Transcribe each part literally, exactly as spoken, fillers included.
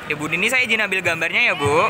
Ibu Dini, saya izin ambil gambarnya ya, Bu.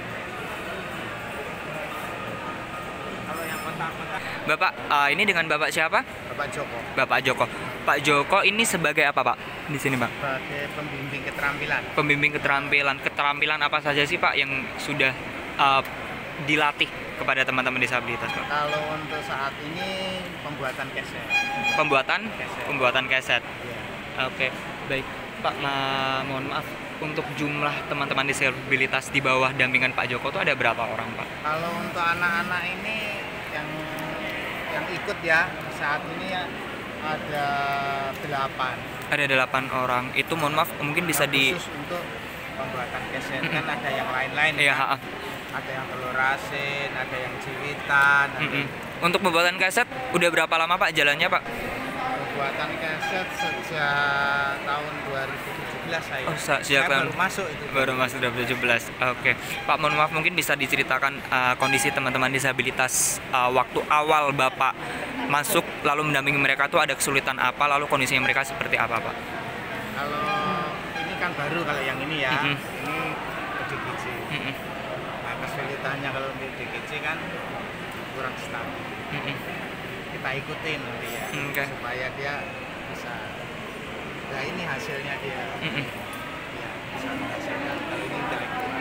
Kalau yang kotak-kotak Bapak, uh, ini dengan Bapak siapa? Bapak Joko Bapak Joko. Pak Joko ini sebagai apa, Pak? Di sini, Pak. sebagai pembimbing keterampilan. Pembimbing keterampilan. Keterampilan apa saja sih, Pak, yang sudah uh, dilatih kepada teman-teman disabilitas, Pak? Kalau untuk saat ini pembuatan keset. Pembuatan Keset. pembuatan keset. Ya. Oke, baik. Pak, ma mohon maaf, untuk jumlah teman-teman disabilitas di bawah dampingan Pak Joko itu ada berapa orang, Pak? Kalau untuk anak-anak ini yang yang ikut ya saat ini ya ada delapan. Ada delapan orang. Itu mohon maaf, mungkin bisa Yang di khusus untuk pembuatan keset kan ada yang lain-lain. Iya, kan? ha-ha. Ada yang telur asin, ada yang ciwitan. ada Mm-mm. Untuk pembuatan kaset udah berapa lama, Pak, jalannya, Pak? Pembuatan keset sejak tahun dua ribu tujuh belas saya. Oh, sa- sejak saya tahun- baru masuk itu. Baru masuk dua ribu tujuh belas. Oke. Pak, mohon maaf, mungkin bisa diceritakan uh, kondisi teman-teman disabilitas uh, waktu awal Bapak masuk lalu mendampingi mereka tuh ada kesulitan apa, lalu kondisinya mereka seperti apa, Pak? Kalau ini kan baru kalau yang ini ya. Mm-mm. Ini D G C. Mm-mm. Nah, kesulitannya kalau di D G C kan kurang stabil. Mm-mm. Kita ikutin nanti ya. Oke. Supaya dia bisa. Nah, ini hasilnya dia. Mm-mm. Ya, bisa menghasilkan. Kalau ini intelektual.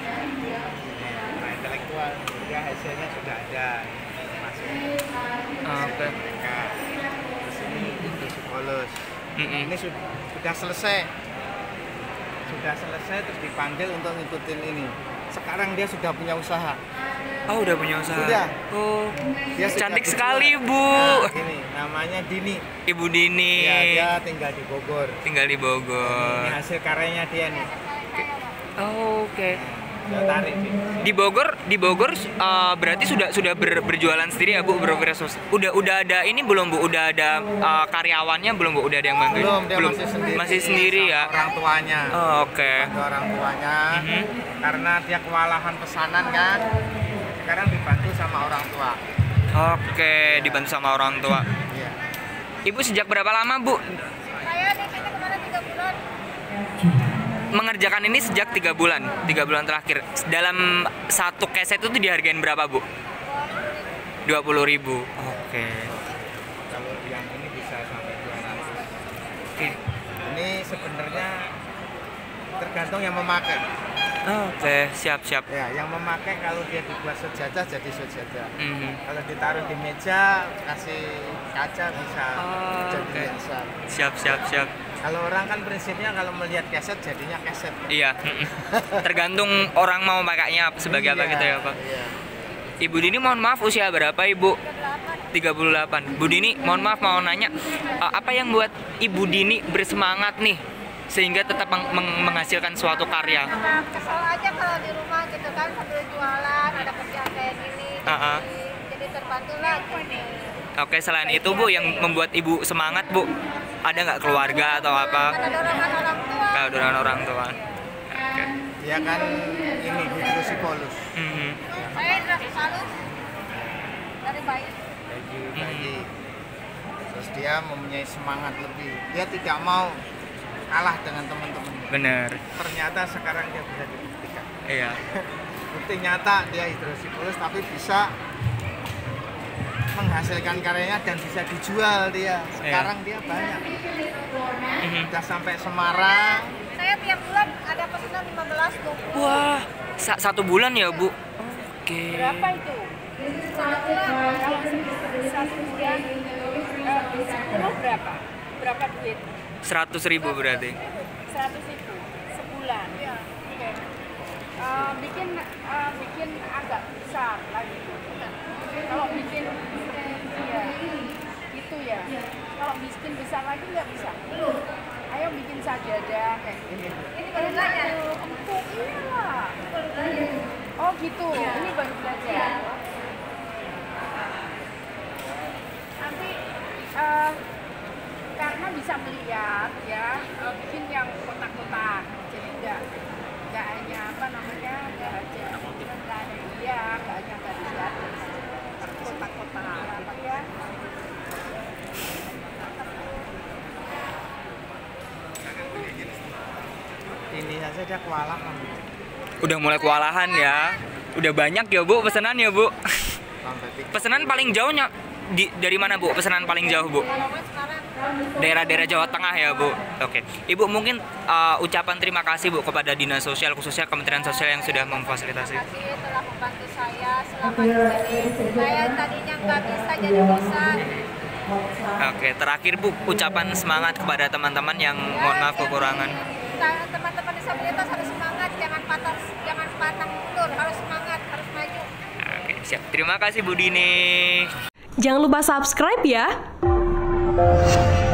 Nah, intelektual dia hasilnya sudah ada. Ini masuk. Oke. Mereka. Terus ini untuk psikolog. Mm-mm. Ini sudah, sudah selesai sudah selesai terus dipanggil untuk ngikutin ini. Sekarang dia sudah punya usaha. Oh, udah punya usaha. Udah. Oh, Dia sudah cantik dijual. sekali, Bu. Nah, ini namanya Dini. Ibu Dini. Ya, dia tinggal di Bogor. Tinggal di Ini Bogor. hasil karyanya dia nih. Oh, oke. Saya tarik nih. Di Bogor, di Bogor uh, berarti sudah sudah ber- berjualan sendiri ya, Bu, berwirausaha. Udah udah ada ini belum, Bu? Udah ada uh, karyawannya belum, Bu? Udah ada yang bantu? Belum, dia masih sendiri. Masih sendiri sama ya. Orang tuanya. Oh, oke. Bantu orang tuanya. Mhm. Karena dia kewalahan pesanan kan. Sekarang dibantu sama orang tua. Oke, dibantu sama orang tua. Iya. Ibu sejak berapa lama, Bu, Saya D P T kemarin tiga bulan. mengerjakan ini? Sejak tiga bulan, tiga bulan terakhir. Dalam satu keset itu dihargain berapa, Bu? dua puluh ribu. Oke. Kalau yang ini bisa sampai dua ratus. Oke. Ini sebenarnya tergantung yang memakai. Oke, siap-siap. Ya, yang memakai kalau dia dibuat sejadah jadi sejadah. Mhm. Kalau ditaruh di meja kasih kaca bisa Oh, jadi oke. lensa. Siap, siap, siap. Kalau orang kan prinsipnya kalau melihat keset jadinya keset. Iya. Mm-mm. Tergantung orang mau pakainya sebagai apa Iya, gitu ya, Pak. Iya. Ibu Dini, mohon maaf, usia berapa, Ibu? tiga puluh delapan. Bu Dini, mohon maaf mau nanya, uh, apa yang buat Ibu Dini bersemangat nih sehingga tetap meng- meng- menghasilkan suatu karya? Karena kesel aja kalau di rumah gitu kan sambil jualan ada kerjaan kayak gini. Jadi, Uh-uh. jadi terbantu lah gitu. Oke, selain itu, Bu, yang membuat Ibu semangat, Bu, ada nggak keluarga atau apa? Ada dorongan orang tua. Kalau dorongan orang tua. Oke. Dia kan ini hidrosipolus. Mhm. Saya udah selalu dari bayi. Bagi bayi. Terus dia mempunyai semangat lebih. Dia tidak mau kalah dengan teman-teman. Bener. Ternyata sekarang dia bisa dibuktikan. Iya. Bukti nyata dia hidrosipolus tapi bisa menghasilkan karyanya dan bisa dijual dia. Sekarang dia banyak. Mhm. Sudah sampai Semarang. Saya tiap bulan ada pesanan lima belas dua puluh. Wah, sa- satu bulan ya, Bu? Oke. Berapa itu? Satu bulan. Kalau satu bulan eh, sepuluh berapa? Berapa duit? Seratus ribu berarti. Seratus ribu sebulan. Iya. Oke. Eh, bikin eh, bikin agak besar lagi. Kalau bikin iya, gitu ya. Kalau bikin besar lagi nggak bisa. Ayo bikin sajadah kayak gini. Ini baru belajar. Empuk, iyalah. Oh gitu. Ini baru belajar. Nanti eh, karena bisa melihat ya eh, bikin yang kotak-kotak. Jadi enggak enggak hanya apa namanya enggak aja enggak ada iya enggak hanya garis-garis tapi kotak-kotak apa ya. Ini saja aja kewalahan. Udah mulai kewalahan ya. Udah banyak ya Bu pesanan ya Bu. Sampai tiga. Pesanan paling jauhnya di, dari mana Bu? Pesanan paling jauh Bu? Daerah-daerah Jawa Tengah ya Bu. Oke. Ibu mungkin uh, ucapan terima kasih Bu kepada Dinas Sosial khususnya Kementerian Sosial yang sudah memfasilitasi. Terima kasih telah membantu saya selama di sini. Saya tadinya nggak bisa jadi bisa. Oke, terakhir Bu, ucapan semangat kepada teman-teman yang mohon maaf kekurangan. Teman-teman disabilitas harus semangat, jangan patah, jangan patah mundur, harus semangat, harus maju. Oke, siap. Terima kasih Bu Dini. Jangan lupa subscribe ya.